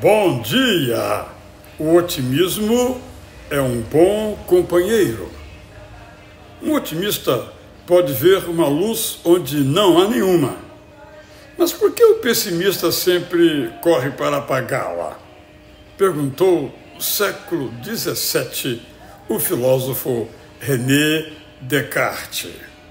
Bom dia! O otimismo é um bom companheiro. Um otimista pode ver uma luz onde não há nenhuma. Mas por que o pessimista sempre corre para apagá-la? Perguntou no século XVII o filósofo René Descartes.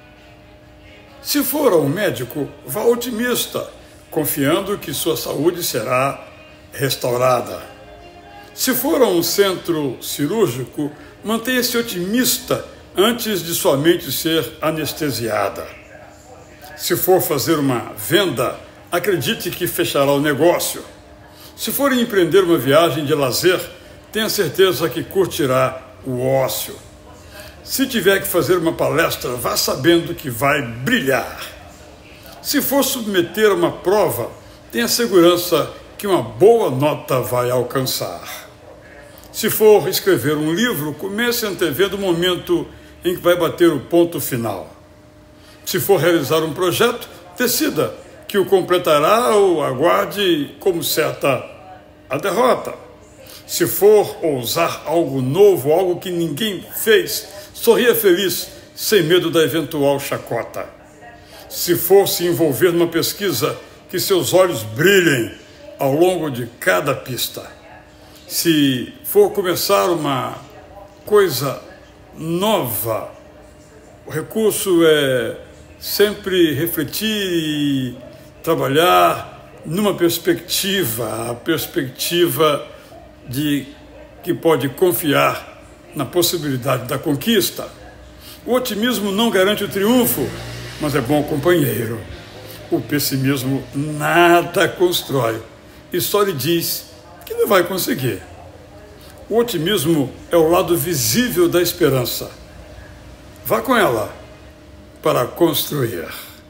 Se for ao médico, vá otimista, confiando que sua saúde será restaurada. Se for a um centro cirúrgico, mantenha-se otimista antes de sua mente ser anestesiada. Se for fazer uma venda, acredite que fechará o negócio. Se for empreender uma viagem de lazer, tenha certeza que curtirá o ócio. Se tiver que fazer uma palestra, vá sabendo que vai brilhar. Se for submeter a uma prova, tenha segurança que uma boa nota vai alcançar. Se for escrever um livro, comece antevendo o momento em que vai bater o ponto final. Se for realizar um projeto, decida que o completará ou aguarde como certa a derrota. Se for ousar algo novo, algo que ninguém fez, sorria feliz, sem medo da eventual chacota. Se for se envolver numa pesquisa, que seus olhos brilhem ao longo de cada pista. Se for começar uma coisa nova, o recurso é sempre refletir e trabalhar numa perspectiva, a perspectiva de que pode confiar na possibilidade da conquista. O otimismo não garante o triunfo, mas é bom companheiro. O pessimismo nada constrói e só lhe diz que não vai conseguir. O otimismo é o lado visível da esperança. Vá com ela para construir.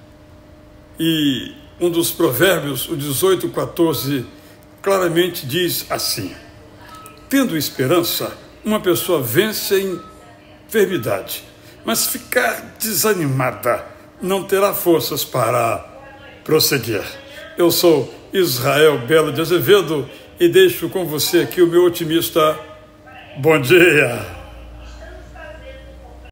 E um dos provérbios, o 18:14, claramente diz assim: tendo esperança, uma pessoa vence a enfermidade, mas ficar desanimada não terá forças para prosseguir. Eu sou Israel Belo de Azevedo e deixo com você aqui o meu otimista bom dia.